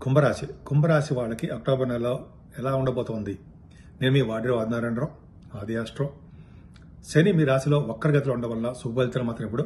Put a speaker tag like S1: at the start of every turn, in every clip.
S1: కుంభరాశి వాళ్ళకి అక్టోబర్ నెలలో ఎలా ఉండబోతోంది? నేను మీ వాడి ఆదినారాయణరావు, ఆది ఆస్ట్రో. శని మీ రాశిలో వక్రగతిలో ఉండడం వల్ల శుభఫలితాలు మాత్రం ఇప్పుడు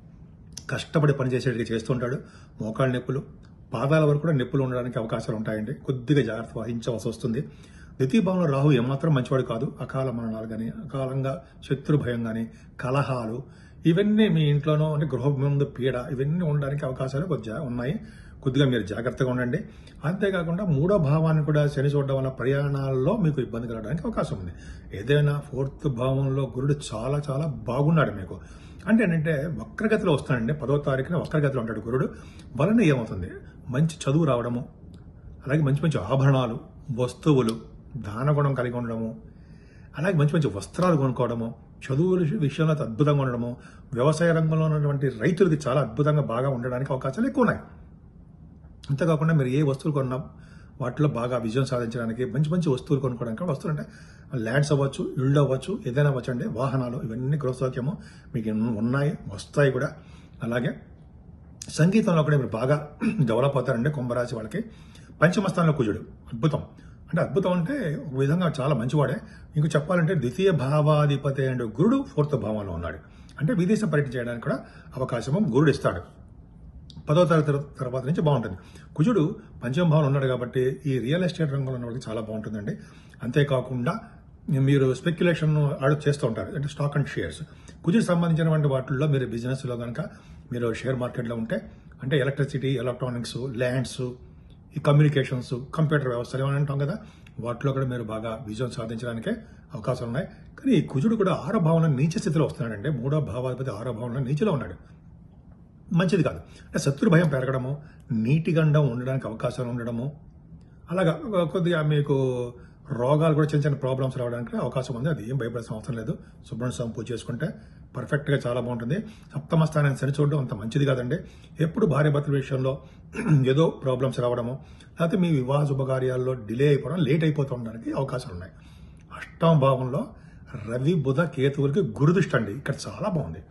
S1: కష్టపడి పనిచేసేటిగా చేస్తుంటాడు. మోకాళ్ళ నొప్పులు, పాదాల వరకు కూడా నొప్పులు ఉండడానికి అవకాశాలు ఉంటాయండి. కొద్దిగా జాగ్రత్త వహించవలసి వస్తుంది. ద్వితీయ భావంలో రాహు ఏమాత్రం మంచివాడు కాదు. అకాల మరణాలు కానీ, అకాలంగా శత్రు భయం కానీ, కలహాలు, ఇవన్నీ మీ ఇంట్లోనో అంటే గృహ ముందు పీడ, ఇవన్నీ ఉండడానికి అవకాశాలు కొద్దిగా ఉన్నాయి. కొద్దిగా మీరు జాగ్రత్తగా ఉండండి. అంతేకాకుండా మూడో భావాన్ని కూడా శని చూడడం వల్ల ప్రయాణాల్లో మీకు ఇబ్బంది కలగడానికి అవకాశం ఉంది. ఏదైనా ఫోర్త్ భావంలో గురుడు చాలా చాలా బాగున్నాడు మీకు. అంటే ఏంటంటే వక్రగతిలో వస్తాడండి. 10వ తారీఖున వక్రగతిలో ఉంటాడు గురుడు. వలన ఏమవుతుంది? మంచి చదువు రావడము, అలాగే మంచి మంచి ఆభరణాలు, వస్తువులు, దానగుణం కలిగి ఉండడము, అలాగే మంచి మంచి వస్త్రాలు కొనుక్కోవడము, చదువుల విషయంలో అద్భుతంగా ఉండడము, వ్యవసాయ రంగంలో ఉన్నటువంటి రైతులకి చాలా అద్భుతంగా బాగా ఉండడానికి అవకాశాలు ఎక్కువ ఉన్నాయి. అంతేకాకుండా మీరు ఏ వస్తువులు కొన్నా వాటిలో బాగా విజయం సాధించడానికి మంచి మంచి వస్తువులు కొనుక్కోవడానికి, వస్తువులు అంటే ల్యాండ్స్ అవ్వచ్చు, ఇళ్ళు అవ్వచ్చు, ఏదైనా అవ్వచ్చు అండి, వాహనాలు, ఇవన్నీ గృహసౌఖ్యము మీకు ఉన్నాయి, వస్తాయి కూడా. అలాగే సంగీతంలో కూడా మీరు బాగా డెవలప్ అవుతారండి కుంభరాశి వాళ్ళకి. పంచమ స్థానంలో కుజుడు అద్భుతం. అంటే అద్భుతం అంటే ఒక విధంగా చాలా మంచివాడే. ఇంక చెప్పాలంటే ద్వితీయ భావాధిపతి అండ్ గురుడు 4th భావంలో ఉన్నాడు. అంటే విదేశ పర్యటన చేయడానికి కూడా అవకాశము గురుడు ఇస్తాడు. 10వ తరగతి తర్వాత నుంచి బాగుంటుంది. కుజుడు పంచమ భావంలో ఉన్నాడు కాబట్టి ఈ రియల్ ఎస్టేట్ రంగంలో ఉన్న వాళ్ళకి చాలా బాగుంటుందండి. అంతేకాకుండా మీరు స్పెక్యులేషన్ చేస్తూ ఉంటారు, అంటే స్టాక్ అండ్ షేర్స్. కుజుడు సంబంధించినటువంటి వాటిల్లో మీరు బిజినెస్లో కనుక మీరు షేర్ మార్కెట్లో ఉంటే, అంటే ఎలక్ట్రిసిటీ, ఎలక్ట్రానిక్స్, ల్యాండ్స్, ఈ కమ్యూనికేషన్స్, కంప్యూటర్ వ్యవస్థలు ఏమని అంటాం కదా, వాటిలో కూడా మీరు బాగా విజయం సాధించడానికే అవకాశాలు ఉన్నాయి. కానీ ఈ కుజుడు కూడా 6వ భావంలో నీచ స్థితిలో వస్తున్నాడంటే, 3వ భావాధిపతి 6వ భావంలో నీచలో ఉన్నాడు. మంచిది కాదు. అంటే శత్రు భయం పెరగడము, నీటి గండం ఉండడానికి అవకాశాలు ఉండడము, అలాగా కొద్దిగా మీకు రోగాలు కూడా చిన్న చిన్న ప్రాబ్లమ్స్ రావడానికి అవకాశం ఉంది. అది ఏం భయపడాల్సిన అవసరం లేదు. సుబ్రహ్మణ్య స్వామి పూజ చేసుకుంటే పర్ఫెక్ట్గా చాలా బాగుంటుంది. సప్తమ స్థానాన్ని శని చూడడం అంత మంచిది కాదండి. ఎప్పుడు భార్య భర్తల విషయంలో ఏదో ప్రాబ్లమ్స్ రావడము, లేకపోతే మీ వివాహ శుభకార్యాల్లో డిలే అయిపోవడం, లేట్ అయిపోతూ ఉండడానికి అవకాశాలు ఉన్నాయి. 8వ భావంలో రవి, బుధ, కేతువులకి గురుదృష్టి అండి. ఇక్కడ చాలా బాగుంది.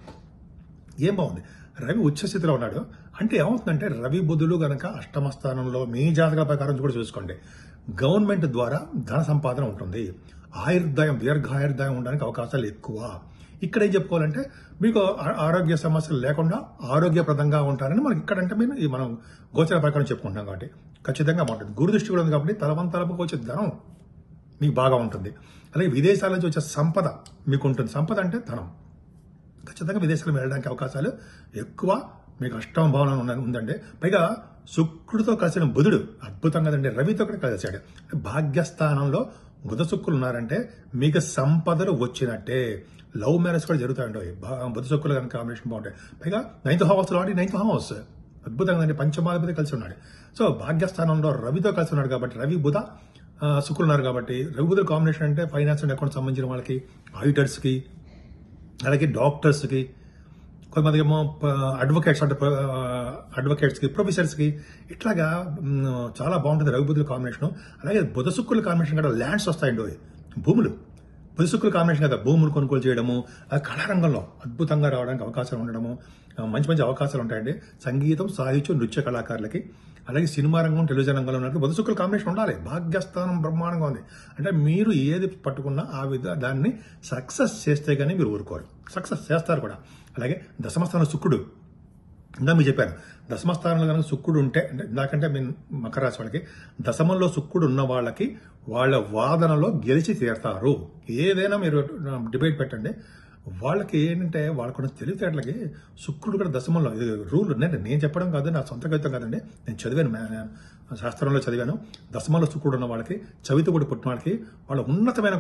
S1: ఏం బాగుంది? రవి ఉచ్చస్థితిలో ఉన్నాడు. అంటే ఏమవుతుందంటే రవి, బుధులు గనక 8వ స్థానంలో మీ జాతకాల ప్రకారం కూడా చూసుకోండి, గవర్నమెంట్ ద్వారా ధన సంపాదన ఉంటుంది. ఆయుర్దాయం, దీర్ఘాయుర్దాయం ఉండడానికి అవకాశాలు ఎక్కువ. ఇక్కడ ఏం చెప్పుకోవాలంటే మీకు ఆరోగ్య సమస్యలు లేకుండా ఆరోగ్యప్రదంగా ఉంటారని మనకి ఇక్కడంటే మనం గోచర ప్రకారం చెప్పుకుంటాం కాబట్టి ఖచ్చితంగా బాగుంటుంది. గురుదృష్టి కూడా ఉంది కాబట్టి తలవంతలకు వచ్చే ధనం మీకు బాగా ఉంటుంది. అలాగే విదేశాల నుంచి వచ్చే సంపద మీకు ఉంటుంది. సంపద అంటే ధనం. ఖచ్చితంగా విదేశాలకు వెళ్ళడానికి అవకాశాలు ఎక్కువ. మీకు 8వ భావన ఉందండి. పైగా శుక్రుడితో కలిసిన బుధుడు అద్భుతం కదండి. రవితో కూడా కలిసాడు. భాగ్యస్థానంలో బుధ శుక్రులు ఉన్నారంటే మీకు సంపదలు వచ్చినట్టే. లవ్ మ్యారేజ్ కూడా జరుగుతాయండి. బుధ శుక్రులు కనుక కాంబినేషన్ బాగుంటాయి. పైగా 9th హౌస్ లో 9th హౌస్ అద్భుతంగా కదండి. పంచమాధిపతి కలిసి ఉన్నాడు. సో భాగ్యస్థానంలో రవితో కలిసి ఉన్నాడు కాబట్టి, రవి బుధ శుక్రులు ఉన్నారు కాబట్టి, రవి బుధుల కాంబినేషన్ అంటే ఫైనాన్స్ అండ్ అకౌంట్ సంబంధించిన వాళ్ళకి, ఆడిటర్స్కి, అలాగే డాక్టర్స్కి, కొంతమంది ఏమో అడ్వకేట్స్ అంటే అడ్వకేట్స్కి, ప్రొఫెసర్స్కి, ఇట్లాగా చాలా బాగుంటుంది రవి బుధుల కాంబినేషన్. అలాగే బుధ శుక్రుల కాంబినేషన్ కూడా ల్యాండ్స్ వస్తాయండి, భూములు. బుధ శుక్రుల కాంబినేషన్ కదా, భూములు కొనుగోలు చేయడము, కళారంగంలో అద్భుతంగా రావడానికి అవకాశాలు ఉండడము, మంచి మంచి అవకాశాలు ఉంటాయండి. సంగీతం, సాహిత్యం, నృత్య కళాకారులకి, అలాగే సినిమా రంగం, టెలివిజన్ రంగంలో ఉన్నట్టు బుధ శుక్రుల కాంబినేషన్ ఉండాలి. భాగ్యస్థానం బ్రహ్మాండంగా ఉంది. అంటే మీరు ఏది పట్టుకున్నా ఆ దాన్ని సక్సెస్ చేస్తే కానీ మీరు ఊరుకోరు, సక్సెస్ చేస్తారు కూడా. అలాగే దశమస్థానం శుక్రుడు, ఇందా మీరు చెప్పాను, దశమస్థానంలో కనుక శుక్రుడు ఉంటే, అంటే ఇందాకంటే మీ మకర రాశి వాళ్ళకి దశమంలో శుక్రుడు ఉన్న వాళ్ళకి వాళ్ళ వాదనలో గెలిచి తీరుతారు. ఏదైనా మీరు డిబేట్ పెట్టండి, వాళ్ళకి ఏంటంటే వాళ్ళకున్న తెలివితేటలకి శుక్రుడు కూడా దశమంలో, ఇది రూల్. నేను చెప్పడం కాదు, నా సొంత కవిత్వం కాదండి, నేను చదివాను, శాస్త్రంలో చదివాను. దశమంలో శుక్రుడు ఉన్న వాళ్ళకి, చవితి కూడా పుట్టిన వాళ్ళకి, వాళ్ళ ఉన్నతమైన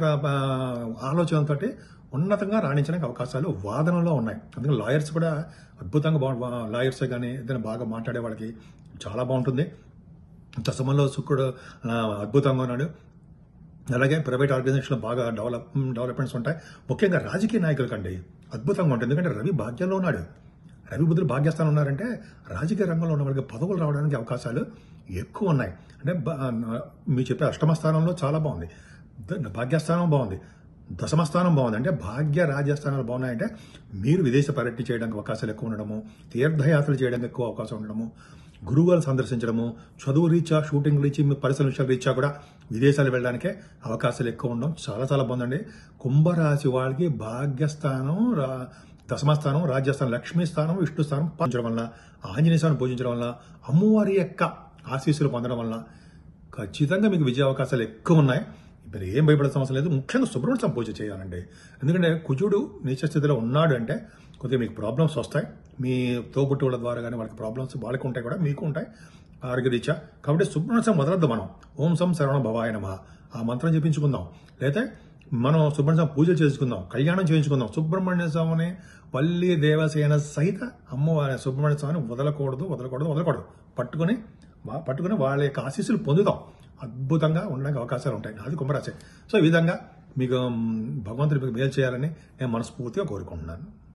S1: ఆలోచనతో ఉన్నతంగా రాణించడానికి అవకాశాలు వాదనలో ఉన్నాయి. అందుకని లాయర్స్ కూడా అద్భుతంగా లాయర్స్ కానీ ఏదైనా బాగా మాట్లాడే వాళ్ళకి చాలా బాగుంటుంది. దశమంలో శుక్రుడు అద్భుతంగా ఉన్నాడు. అలాగే ప్రైవేట్ ఆర్గనైజేషన్లో బాగా డెవలప్మెంట్స్ ఉంటాయి. ముఖ్యంగా రాజకీయ నాయకుల కంటే అద్భుతంగా ఉంటుంది. ఎందుకంటే రవి భాగ్యంలో ఉన్నాడు. రవి బుధులు భాగ్యస్థానం ఉన్నారంటే రాజకీయ రంగంలో ఉన్న వాళ్ళకి పదవులు రావడానికి అవకాశాలు ఎక్కువ ఉన్నాయి. అంటే మీరు చెప్పే 8వ స్థానంలో చాలా బాగుంది, భాగ్యస్థానం బాగుంది, దశమ స్థానం బాగుంది. అంటే భాగ్య రాజ్యస్థానాలు బాగున్నాయంటే మీరు విదేశ పర్యటన చేయడానికి అవకాశాలు ఎక్కువ ఉండడము, తీర్థయాత్రలు చేయడానికి ఎక్కువ అవకాశం ఉండడము, గురువులను సందర్శించడము, చదువు రీత్యా, షూటింగ్ రీత్యా, మీ పరిసర విషయాల రీత్యా కూడా విదేశాలు వెళ్ళడానికే అవకాశాలు ఎక్కువ ఉండడం చాలా చాలా బాగుందండి. కుంభరాశి వాళ్ళకి భాగ్యస్థానం, దశమస్థానం, రాజ్యస్థానం, లక్ష్మీ స్థానం, విష్ణు స్థానం పంచడం వల్ల, ఆంజనేయ స్వామిని పూజించడం వల్ల, అమ్మవారి యొక్క ఆశీస్సులు పొందడం వల్ల ఖచ్చితంగా మీకు విజయ అవకాశాలు ఎక్కువ ఉన్నాయి. మీరు ఏం భయపడాల్సిన అవసరం లేదు. ముఖ్యంగా సుబ్రహ్మణ్య స్వామి పూజ చేయాలండి. ఎందుకంటే కుజుడు నీచ స్థితిలో ఉన్నాడు అంటే కొద్దిగా మీకు ప్రాబ్లమ్స్ వస్తాయి. మీ తోబుట్టువుల ద్వారా కానీ వాళ్ళకి ప్రాబ్లమ్స్ వాళ్ళకి ఉంటాయి కూడా, మీకు ఉంటాయి ఆరోగ్యరీత్యా. కాబట్టి సుబ్రహ్మణ్య స్వామి వదలద్దు మనం. ఓం సం శరవణ భవాయ నమః ఆ మంత్రం చెప్పించుకుందాం. లేకపోతే మనం సుబ్రహ్మణ్య స్వామి పూజ చేసుకుందాం, కళ్యాణం చేయించుకుందాం. సుబ్రహ్మణ్య స్వామిని వల్లి దేవసేన సహిత అమ్మవారి సుబ్రహ్మణ్య స్వామిని వదలకూడదు. పట్టుకుని వాళ్ళ యొక్క ఆశీస్సులు పొందుదాం. అద్భుతంగా ఉండడానికి అవకాశాలు ఉంటాయి. అది కుంభరాశి. సో ఈ విధంగా మీకు భగవంతుడు మీకు మేలు చేయాలని నేను మనస్ఫూర్తిగా కోరుకుంటున్నాను.